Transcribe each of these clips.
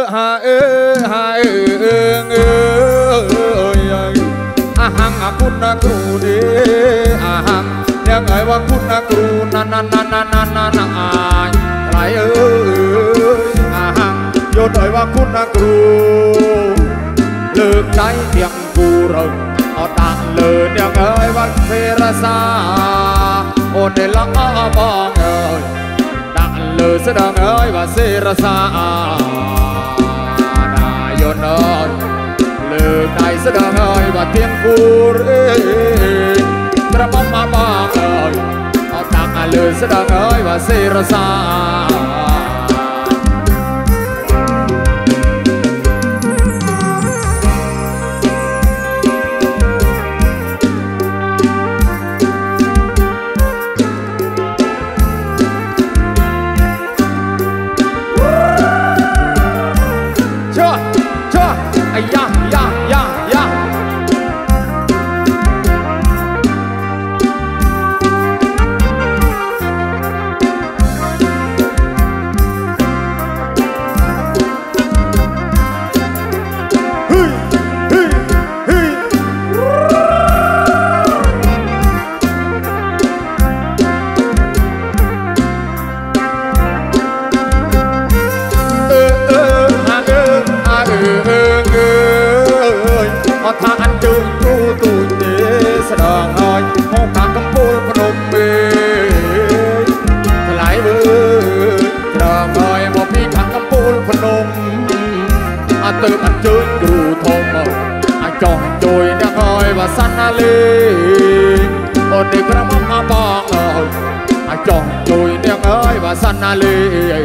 หังคุณนะครูดีหังเรียกไงว่าคุณนะครูนันอะไรหังโยนหน่อยว่าคุณนะครูเลิกใจเพียงกูเราเอาตังเลยเรียกไงว่าเฟรซาโอนเดลังบองเอ้ยตังเลยแสดงเอ้ยว่าเซรซานายโยนเอ้ยเลิกใจแสดงเอ้ยว่าเทียงกูเอ้ยกระบอกมาบ้างเอ้ยเอาตังเลยแสดงเอ้ยว่าเซรซาถ้าอันจูจูตูเจสดองหอยหงกากำปูพนมเบยไหลเบยสดองหอยบอกพี่กากำปูพนมอาตื่นอันจูจูทงอาจองจุยเดียหอยว่าสันนาลีโอเด็กระมังมาบอกหอยอาจองจุยเดียหอยว่าสันนาลี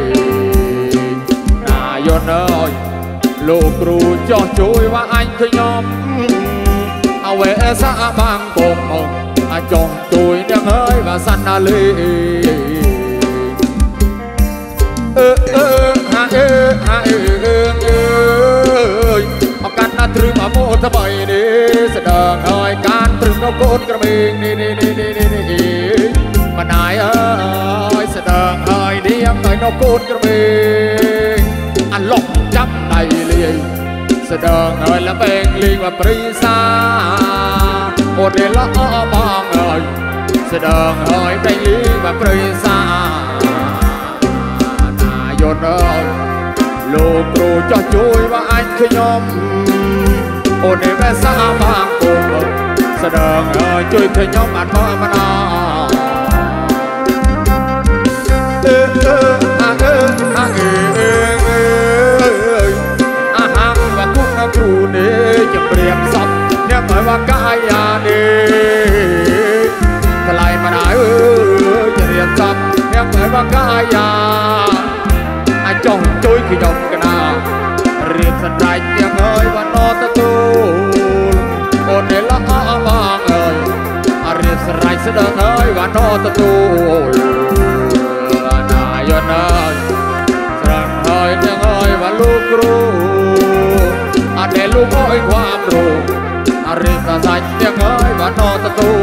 นายนหอยลูกครูจ่อช่วยว่าanhเคยยอมเอาไว้ซะบางกงจ่องช่วยเนี่ยเฮ้ยว่าสันนาลีเอาการน่าตรึงมาโมทบายนี่แสดงหอยการตรึงเอาโกนกระเบงนี่มานายเอ้ยแสดงหอยเดียงหน่อยเอาโกนกระเบงอันหลอกจับได้เลยแสดงเอ้ยละเบงลิงว่าปริศาโอเดละบางเอ้ยแสดงเอ้ยเบงลิงว่าปริศานายนเอ้ยลูกครูจะช่วยว่าanhเคยยอมโอเดแม่สาบางโกงแสดงเอ้ยช่วยเคยยอมอันพ่อมานาครูนี่จะเปรียบสับเนี่ยหมายว่ากายานี่ทลายมาได้จะเรียนสับเนี่ยหมายว่ากายาไอ้จ้องจุ้ยขี้ยมกันนาเรียนสันไรยังเอ้ยว่านอตะตูโอนเดละบางเอ้ยเรียนสันไรเสดงเอ้ยว่านอตะตูนายนเอ้ยสันเอ้ยยังเอ้ยว่าลูกครูอาเดลูกอ้อยความรู้อาริสาสัจยังเอ้ยว่านอตะตู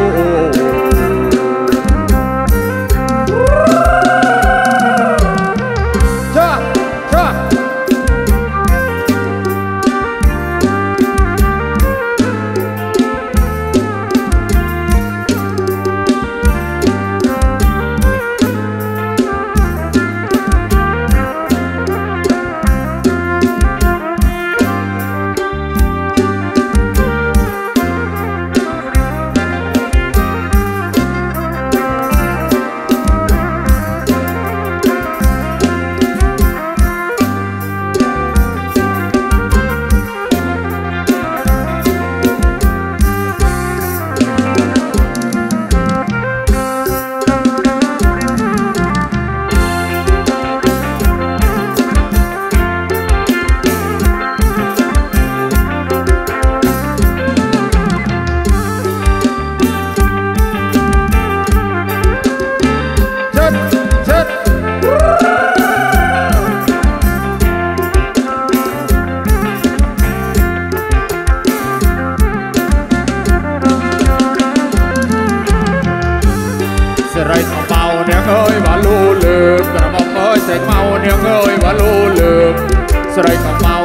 เอ้ยว่าลูลืมกระบอกเอ้ยใส่เมาเนี่ยเอ้ยว่าลูลืมใส่กระเมา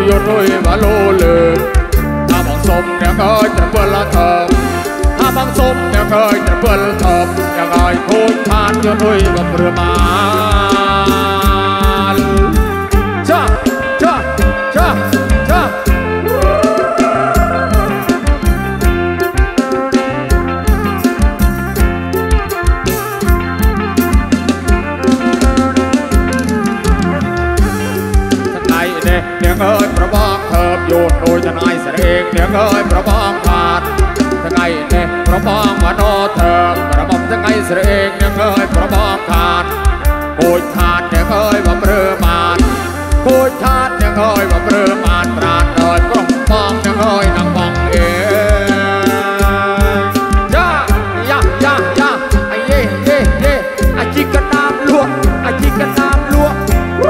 โยนด้วยบาโลเลยถ้าบังสมเนี่ยเคยจะเปิดละเถิบถ้าบังสมเนี่ยเคยจะเปิดละเถิบยังไงโคนทานโยนด้วยบาเรือมาจ้าจ้าจ้าจ้าเนียงเอ้ยประบองเถิบโยนโดยทนายเสด็จเนียงเอ้ยประบองขาดทั้งไงเนี่ยประบองวันโอเถิบประบองทั้งไงเสด็จเนียงเอ้ยประบองขาดโอยขาดเนียงเอ้ยบำเรอมานโอยขาดเนียงเอ้ยบำเรอมานปราดเดินปรองปองเนียงเอ้ยนางบังเอ๋ย่าย่าย่าย่าไอ้เย่เย่เย่ไอ้จิกกันน้ำลวกไอ้จิกกันน้ำลวก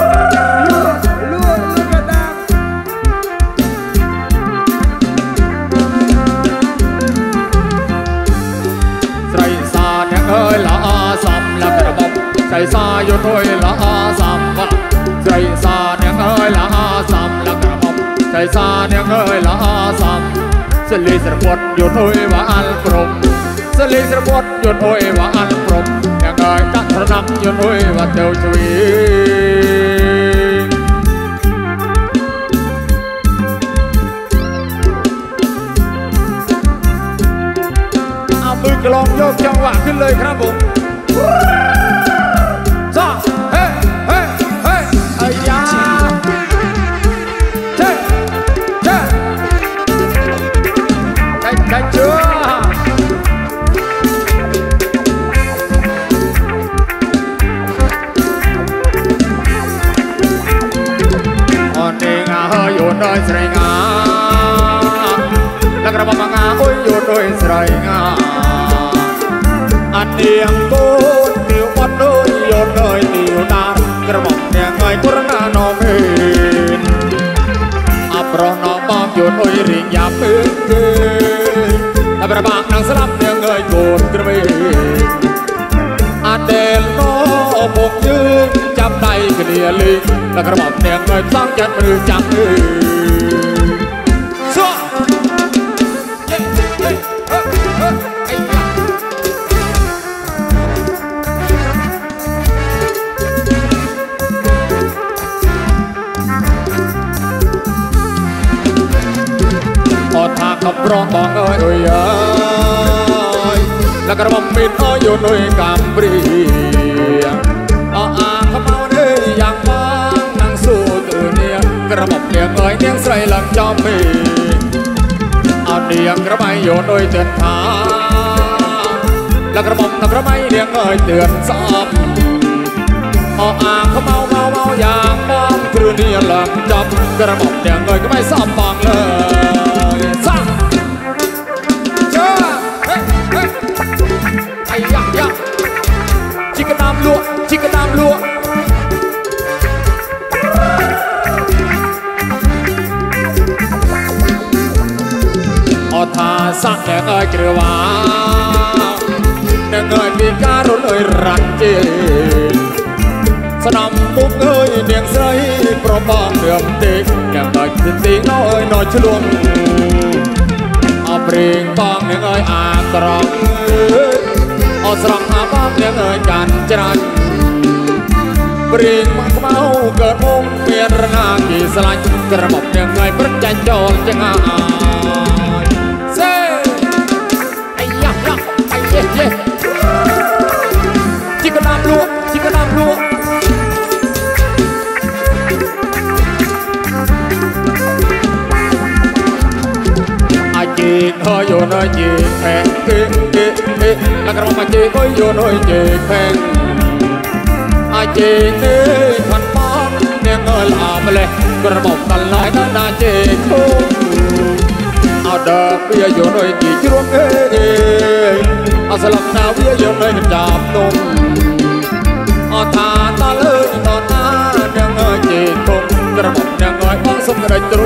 เอ้ยละซ้ำละกระบอกใจซาโยนด้วยละซ้ำใจซาเนี่ยเอ้ยละซ้ำละกระบอกใจซาเนี่ยเอ้ยละซ้ำสลีสระบดโยนด้วยว่าอัลปรมสลีสระบดโยนด้วยว่าอัลปรมเนี่ยเอ้ยกัตรนักโยนด้วยว่าเตวชวีมือกลองโยกจังหวะขึ้นเลยครับผมจ้าเฮ้เฮ้เฮ้ไอ้ยาเจ๊เจ๊ใจเชื่ออ่อนเองเฮ้ยโยนโดยสายงาแล้วกระบอกงาโอ้ยโยนโดยสายงาอันเดียงโกนติววันโดยโยนโดยติวนากระบอกเนี่ยไงกุรณาโนเมนอัปรโนบอมโยนโดยริงยาปืนเกยแต่ประบางนางสลับเนี่ยไงโกนกระเบนอันเดลโนพกยืนจับได้กระเดียลิงแล้วกระบอกเนี่ยไงสร้างจัดหรือจังเอ้ขับร้องบอกเอ้ยเอ้ยแล้วกระบอกมิดอ้อยโยนด้วยกำปรีอ้อาขมเอาเอ้ยอย่างบ้างนั่งสู้ตื่นเนี่ยกระบอกเลี้ยงเอ้ยเลี้ยงใส่หลังจอมปีเอาเลี้ยงกระไมโยนด้วยเตือนทางแล้วกระบอกนักกระไมเลี้ยงเอ้ยเตือนซ้ำอาขมเอาเมาเมาอย่างบ้างตื่นเนี่ยหลังจอมกระบอกเลี้ยงเอ้ยก็ไม่ซ้ำบังเลยซ้ำจิกน้ำลวกจิกน้ำลวกอทาสักแดงเอ้ยกระวาแดงเอ้ยมีการุณเอ้ยรันเจสนามมุกเอ้ยเนียงใสโปรบองเดือมเด็กแก่เอ้ยสิตีน้อยน้อยชลวงเอาเปล่งบองเนียงเอ้ยอ่างตรองเอาสระหาบ้างเนียงเอ้ยกันจรันเปล่งมักเมาเกิดมุงเมียนระนากีสลายกระบอกเนียงเอ้ยประจันโจรจังเซ่ไอ้ยักษ์ยักษ์ไอ้เย่เย่จิกน้ำลวกจิกน้ำลวกจีเฮ้ยโยนจีแพงแล้วกระบอกจีเฮ้ยโยนจีแพงจีนี่ขันป้องเนี่ยเงยลาไปเลยกระบอกกันลายนั่นน่าจีคุ้มเอาเดิมเบี้ยโยนจีช่วงเอาสลับนาเบี้ยโยนจับนมเอาทานตาเลยตอนนั้นเนี่ยเงยจีคุ้มกระบอกเนี่ยเงยป้องสมกระตรู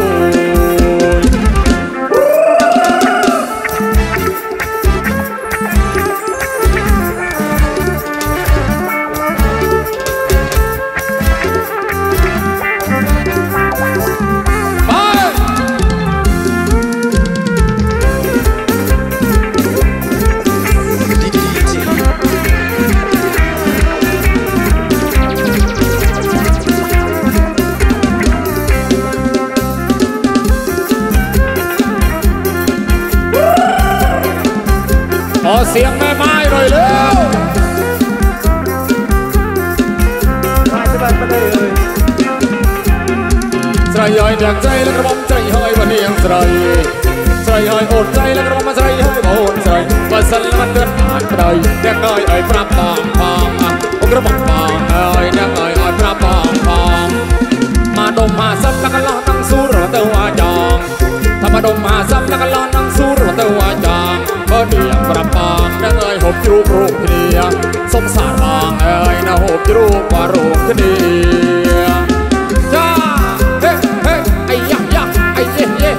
ไปเสียงแม่ไม้หน่อยเร็วมาสบายมาได้เลยใส่ย่อยแดงใจแล้วกระบอกใจเฮ้ยวันนี้ยังใส่ใส่ย่อยอดใจแล้วกระบอกมาใส่เฮ้ยมาอดใจมาสั่นมันเดินผ่านไปได้แดงเอ้ยไอ้พระปองปองกระบอกปองเอ้ยแดงเอ้ยไอ้พระปองปองมาดมมาซับแล้วก็ล้อนั่งสู้หรือเตว่าจองถ้ามาดมมาซับแล้วก็ล้อนั่งสู้หรือเตว่าจองก็เดียงพระปองแดงเอ้ยหบจูบรูปเดียสงสารปองเอ้ยน่าหบจูบว่ารูปเดียจ้าเฮ้เฮ้ไอ้ยักยักไอ้เย่เย่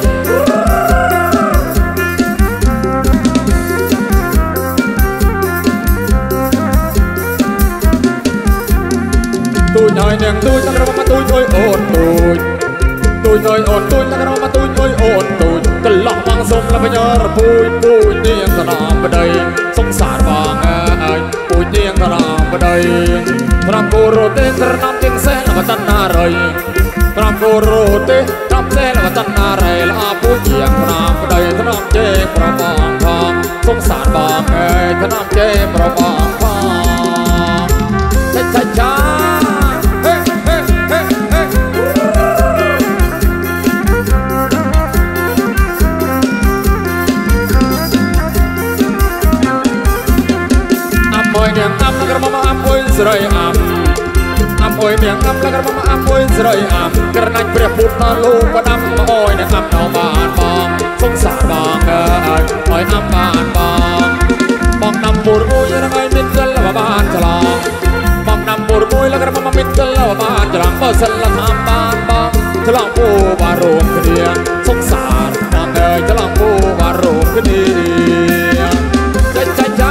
tôi nhoi nèng tôi tăng ra mà tôi thôi ồn tôi nhoi ồn tôi tăng ra mà tôi thôi ồn tôi cần lọ vàng sông là bây giờ bùi niềng ta nằm ở đây sông sạt vàng ai bùi niềng ta nằm ở đây làm cô rô tê ta nằm tiếng xe là mà chân na rời làm cô rô tê nằm xe là mà chân na rời là bùi niềng ta nằm ở đây ta nằm chê pra vàng vàng sông sạt vàng ai ta nằm chê pra vàng vàng cha cha cha Serai am oi miang am la karma am oi serai am karena pria putra lu padam oi ne am no ban bong song sar bong oi am ban bong nam bur oi na ngai mit kal la ban chalang bong nam bur oi la karma mit kal la ban chalang pasal la tham ban bong chalang pu barom kedia song sar bong chalang pu barom kedia cha cha cha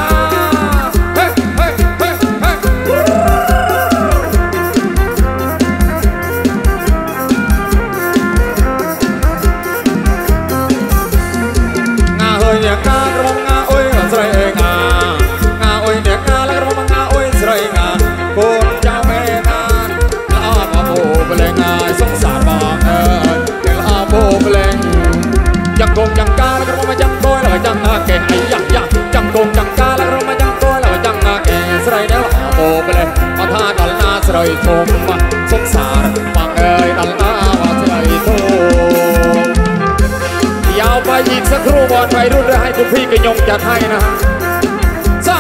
Cong chẳng ca là cái mà chẳng coi là chẳng kẻ hay giặc giặc chẳng cong chẳng ca là cái mà chẳng coi là chẳng kẻ sợi đeo họ bồ về mà tha đal na sợi thôm mà sông sả bằng ơi đal na mà sợi thômยาวไปอีกสักครู่บอลไปรุ่นให้คุณพี่กระยงจัดให้นะฮะจ้า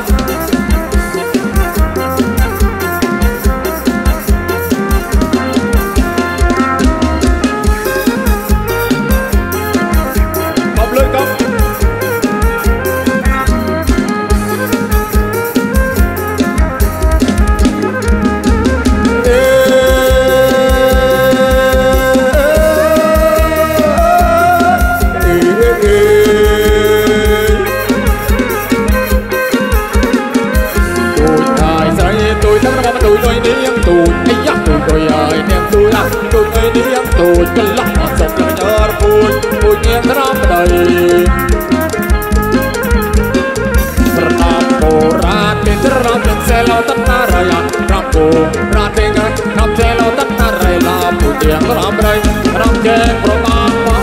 tôi cái lắc mà sông là nhớ bùi nghe cái đó mà đầy Ram cô ra tên Ram tên xe lao tất na rời Ram cô ra tên Ram xe lao tất na rời là bùi nghe cái đó mà đầy Ram chê pro ma ma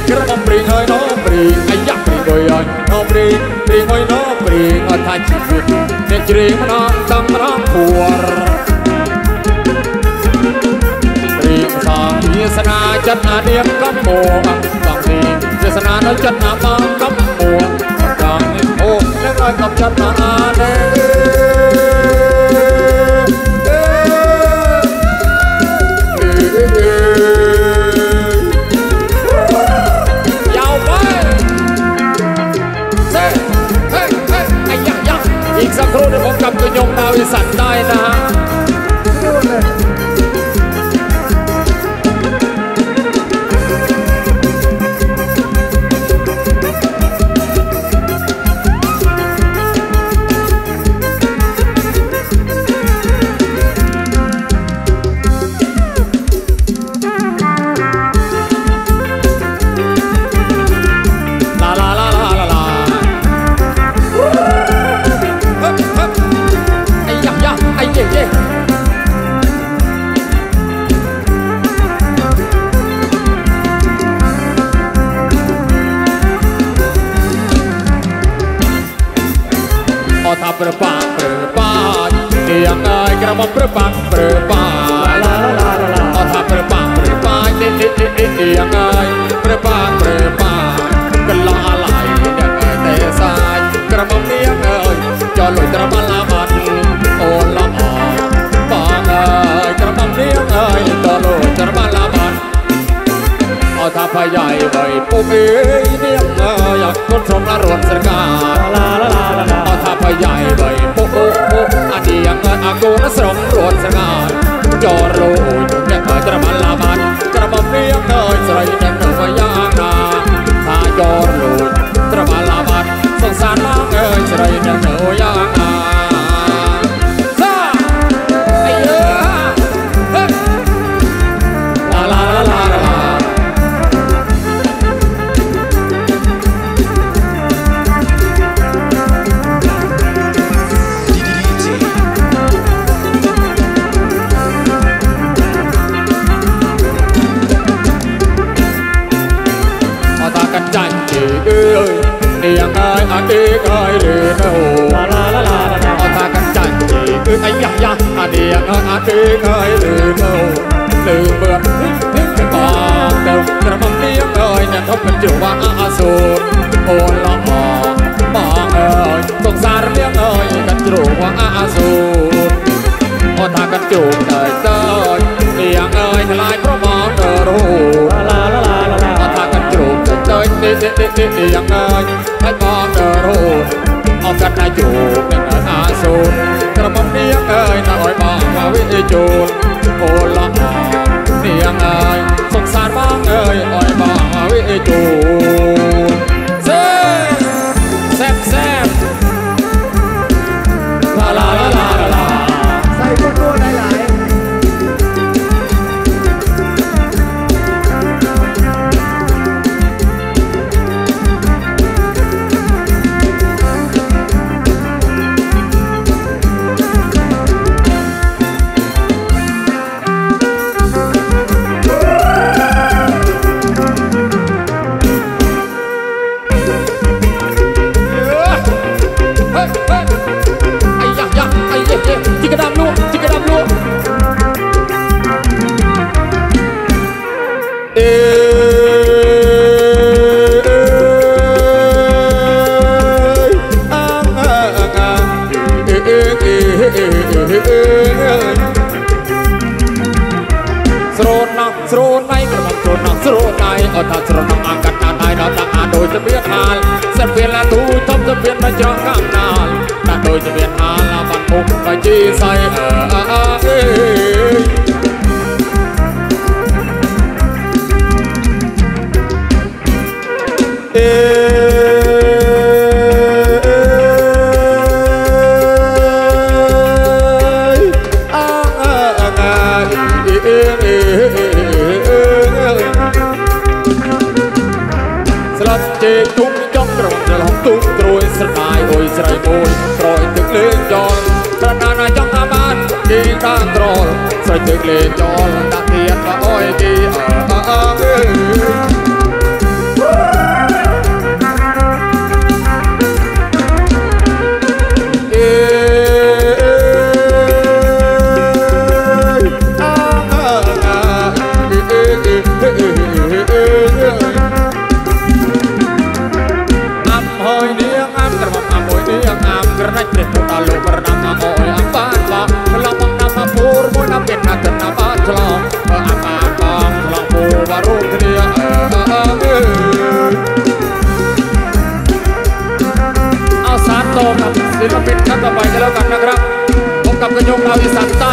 ระมังปรีเฮ้ยน้องปรีไอ้ยักษ์ปรีโดยน้องปรีเฮ้ยน้องปรีทายชีวิตเด็กรีมันน้องตั้งมันน้องผัวปรีสางยีสนาจัดนาเดียมกำโมบางทีเจสนาเราจัดนาบางกำโมกางนี่โอ้เล่นน้อยกับจัดนาเด้อีกสักครู่เดี๋ยวผมกลับไปยงดาวอีสานได้นะฮะกระบอกประปักประปาเอาถ้าประปักประปายังไงประปักประปากันละอะไรยังไงแต่สายกระบอกเลี้ยงเอ้ยจอลอยกระบอกละมันโอละอปางเอ้ยกระบอกเลี้ยงเอ้ยจอลอยกระบอกละมันเอาถ้าพายายใบปุ๊บเอ้ยเลี้ยงเอ้ยอยากคนชมละรวนสังการเอาถ้าพายายใบปุ๊บอันนี้ยังเงินอากูน่ะสมรวดสง่าจอรู้ยังเกิดกระมันละมันกระบอกเลี้ยงเอ้ยใส่เดินหน้ายางนาถ้าจอรู้กระมันละมันสงสารมากเอ้ยใส่เดินหน้ายางนาซ่าไอ้เอ้ยลาลาลาลาลาจันจีเอ้ยยังไงอาเด็กไอ้เรื่องโอ้เอาตากันจันจีเอ้ยไอ้ยักษ์ยักษ์อาเด็กอาเด็กไอ้เรื่องโอ้ลืมเบื่อทิ้งกันบ้างเดิมกระมังเลี้ยงเอ้ยเนี่ยทบกันจู่ว่าอาสูรโอนละออกบ้างเอ้ยสงสารเลี้ยงเอ้ยกันจู่ว่าอาสูรเอาตากันจู่เตยเตยเลี้ยงเอ้ยทลายเพราะมองเดินรู้ยังไงให้มองเดินรูดเอากันนายจูบเป็นอาสูรกระมังเลี้ยงเอ้ยน่าอ้อยบ้างมาวิจูนโอละเลี้ยงเอ้ยสงสารบ้างเอ้ยอ้อยบ้างมาวิจูนแซ่บแซ่บลาลาลาลาลาใส่ตัวตัวได้หลายจิกระดำลูกสโรนักสโรนในกระบอกสโรนักสโรนในเอาถ้าสโรนักอ่างกันนานในเราตั้งโดยจะเบียดหาลเส้นเปลี่ยนละดูทบจะเปลี่ยนมาจองข้างนานนั่นโดยจะเบียดหาลบันทุกไปจีใส่ตุ้งจ้องกระบอกจะลองตุ้งตรุยสลายโอยสลายโอยตรอยตึกเลี้ยงจอนกระนานาจ้องอาบ้านกีตาตรอลสลายตึกเลี้ยงจอนตะเกียบตะอ้อยกีศิลปินท่านต่อไปกันแล้วกันนะครับพบกับกระยงดาวอีสานใต้